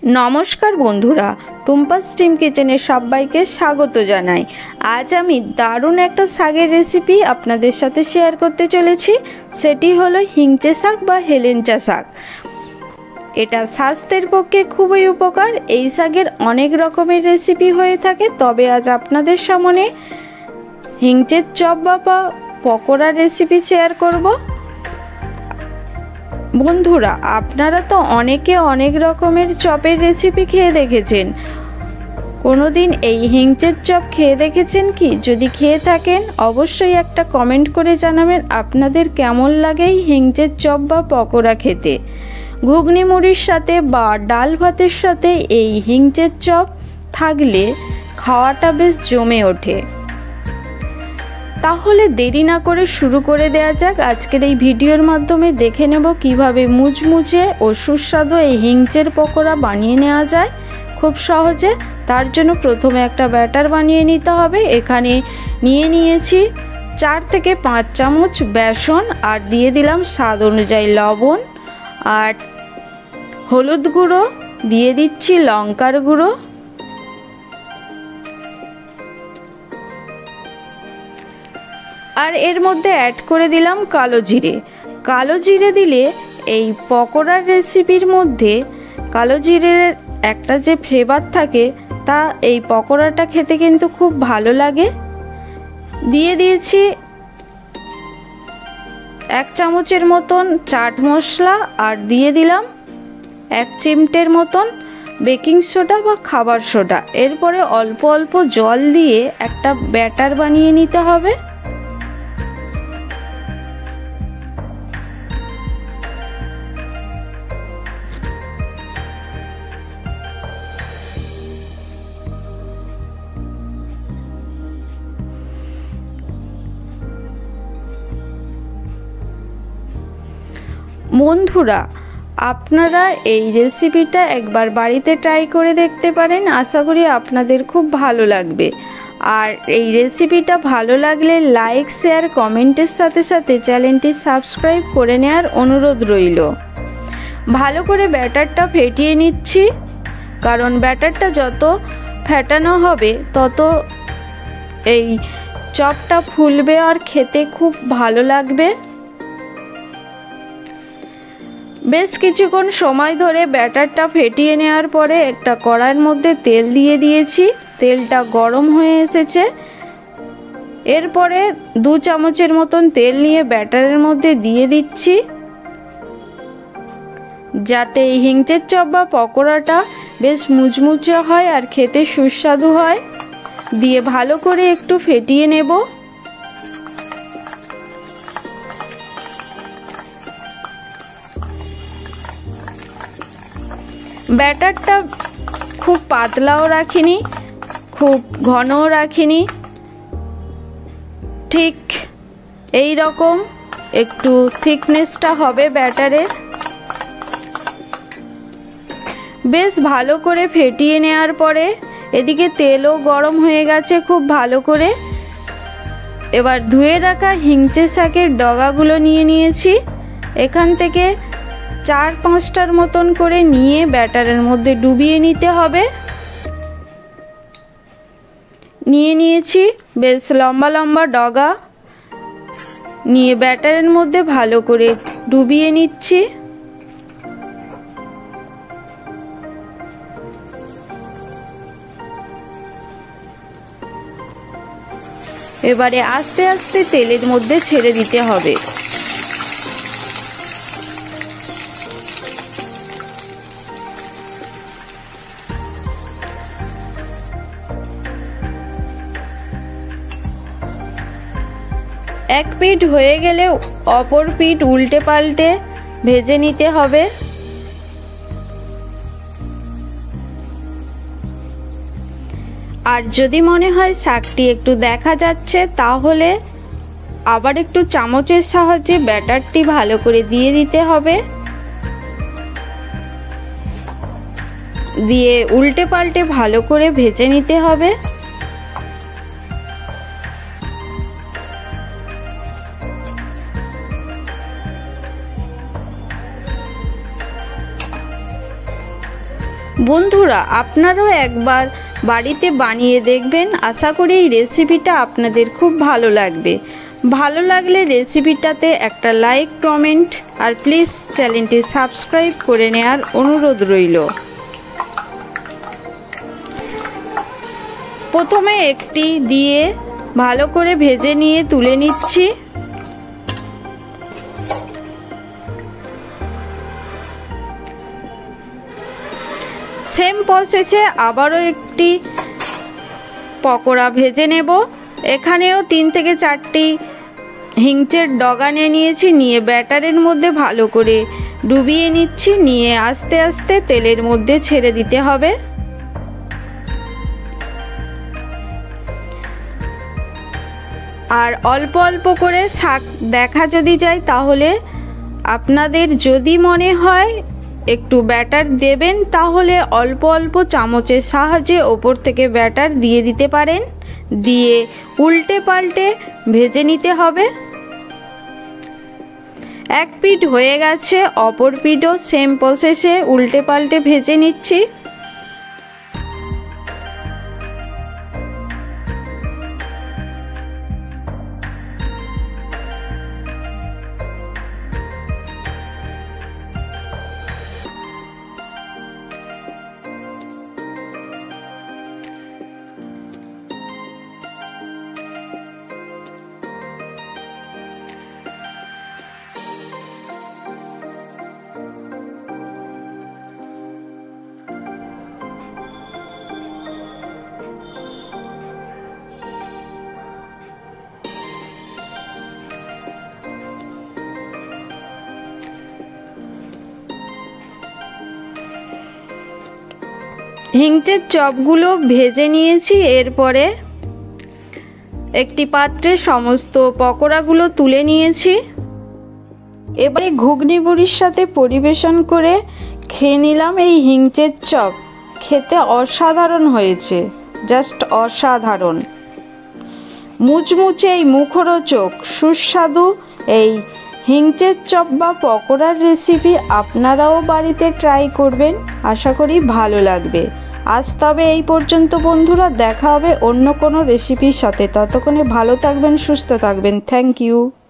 নমস্কার বন্ধুরা, টুম্পাস স্ট্রিম কিচেনে সবাইকে স্বাগত জানাই। আজ আমি দারুণ একটা শাকের রেসিপি আপনাদের সাথে শেয়ার করতে চলেছি। সেটি হলো হিংচে শাক বা হেলেঞ্চা শাক। এটা স্বাস্থ্যের পক্ষে খুবই উপকার। এই শাকের অনেক রকমের রেসিপি হয়ে থাকে, তবে আজ আপনাদের সামনে হিংচের চপ বা পকোড়ার রেসিপি শেয়ার করব। বন্ধুরা, আপনারা তো অনেকে অনেক রকমের চপের রেসিপি খেয়ে দেখেছেন। কোনোদিন এই হিংচের চপ খেয়ে দেখেছেন কি? যদি খেয়ে থাকেন অবশ্যই একটা কমেন্ট করে জানাবেন আপনাদের কেমন লাগে এই হিংচের চপ বা পকোড়া খেতে। ঘুগনি মুড়ির সাথে বা ডাল ভাতের সাথে এই হিংচের চপ থাকলে খাওয়াটা বেশ জমে ওঠে। তাহলে দেরি না করে শুরু করে দেওয়া যাক। আজকের এই ভিডিওর মাধ্যমে দেখে নেব কিভাবে মুচমুচে ও সুস্বাদু এই হিংচের পকোড়া বানিয়ে নেওয়া যায় খুব সহজে। তার জন্য প্রথমে একটা ব্যাটার বানিয়ে নিতে হবে। এখানে নিয়েছি 4 থেকে 5 চামচ বেসন, আর দিয়ে দিলাম স্বাদ অনুযায়ী লবণ, আর হলুদ গুঁড়ো, দিয়ে দিচ্ছি লঙ্কার গুঁড়ো, আর এর মধ্যে অ্যাড করে দিলাম কালো জিরে। কালো জিরে দিলে এই পকোড়ার রেসিপির মধ্যে কালো জিরের একটা যে ফ্লেভার থাকে তা এই পকোড়াটা খেতে কিন্তু খুব ভালো লাগে। দিয়ে দিয়েছি 1 চামচের মতন চাট মশলা, আর দিয়ে দিলাম 1 চিমটের মতন বেকিং সোডা বা খাবার সোডা। এরপরে অল্প অল্প জল দিয়ে একটা ব্যাটার বানিয়ে নিতে হবে। বন্ধুরা, আপনারা এই রেসিপিটা একবার বাড়িতে ট্রাই করে দেখতে পারেন। আশা করি আপনাদের খুব ভালো লাগবে। আর এই রেসিপিটা ভালো লাগলে লাইক, শেয়ার, কমেন্টের সাথে সাথে চ্যানেলটি সাবস্ক্রাইব করে নেওয়ার অনুরোধ রইল। ভালো করে ব্যাটারটা ফেটিয়ে নিচ্ছি, কারণ ব্যাটারটা যত ফেটানো হবে তত এই চপটা ফুলবে আর খেতে খুব ভালো লাগবে। বেশ কিছুক্ষণ সময় ধরে ব্যাটারটা ফেটিয়ে নেওয়ার পরে একটা কড়াইয়ের মধ্যে তেল দিয়ে দিয়েছি। তেলটা গরম হয়ে এসেছে। এরপরে 2 চামচের মতন তেল নিয়ে ব্যাটারের মধ্যে দিয়ে দিচ্ছি, যাতে এই হিংচের চপ বা পকোড়াটা বেশ মুচমুচে হয় আর খেতে সুস্বাদু হয়। দিয়ে ভালো করে একটু ফেটিয়ে নেব। ব্যাটারটা খুব পাতলাও রাখিনি, খুব ঘনও রাখিনি, ঠিক এই রকম একটু থিকনেসটা হবে ব্যাটারের। বেশ ভালো করে ফেটিয়ে নেওয়ার পরে এদিকে তেলও গরম হয়ে গেছে খুব ভালো করে। এবার ধুয়ে রাখা হিংচে শাকের ডগাগুলো নিয়েছি। এখান থেকে 4-5টার মতন করে নিয়ে ব্যাটারের মধ্যে ডুবিয়ে নিতে হবে। নিয়েছি বেশ লম্বা লম্বা ডগা, নিয়ে ব্যাটারের মধ্যে ভালো করে ডুবিয়ে নিচ্ছি। এবারে আস্তে আস্তে তেলের মধ্যে ছেড়ে দিতে হবে। এক পিঠ হয়ে গেলে অপর পিঠ উল্টে পাল্টে ভেজে নিতে হবে। আর যদি মনে হয় শাকটি একটু দেখা যাচ্ছে, তাহলে আবার একটু চামচের সাহায্যে ব্যাটারটি ভালো করে দিয়ে দিতে হবে। দিয়ে উল্টে পাল্টে ভালো করে ভেজে নিতে হবে। বন্ধুরা আপনারাও একবার বাড়িতে বানিয়ে দেখবেন, আশা করি এই রেসিপিটা আপনাদের খুব ভালো লাগবে। ভালো লাগলে রেসিপিটাতে একটা লাইক, কমেন্ট আর প্লিজ চ্যানেলটি সাবস্ক্রাইব করে নেওয়ার অনুরোধ রইল। প্রথমে একটি দিয়ে ভালো করে ভেজে নিয়ে তুলে নিচ্ছি। সেম প্রসেসে আবারও একটি পকোড়া ভেজে নেব। এখানেও 3 থেকে 4টি হিংচের ডগা নিয়েছি, নিয়ে ব্যাটারের মধ্যে ভালো করে ডুবিয়ে নিচ্ছি, নিয়ে আস্তে আস্তে তেলের মধ্যে ছেড়ে দিতে হবে। আর অল্প অল্প করে শাক দেখা যদি যায়, তাহলে আপনাদের যদি মনে হয় একটু ব্যাটার দেবেন, তাহলে অল্প অল্প চামচের সাহায্যে ওপর থেকে ব্যাটার দিয়ে দিতে পারেন। দিয়ে উল্টে পাল্টে ভেজে নিতে হবে। এক পিঠ হয়ে গেছে, অপর পিঠও সেম প্রসেসে উল্টে পাল্টে ভেজে নিচ্ছি। হিংচের চপগুলো ভেজে নিয়েছি। এরপরে একটি পাত্রে সমস্ত পকোড়াগুলো তুলে নিয়েছি। এবারে ঘুগনি বড়ির সাথে পরিবেশন করে খেয়ে নিলাম এই হিংচের চপ। খেতে অসাধারণ হয়েছে, জাস্ট অসাধারণ। মুচমুচে এই মুখরোচক সুস্বাদু এই হিংচের চপ বা পকোড়ার রেসিপি আপনারাও বাড়িতে ট্রাই করবেন, আশা করি ভালো লাগবে। আজ তবে এই পর্যন্ত বন্ধুরা, দেখা হবে অন্য কোনো রেসিপির সাথে। ততক্ষণে ভালো থাকবেন, সুস্থ থাকবেন। Thank you.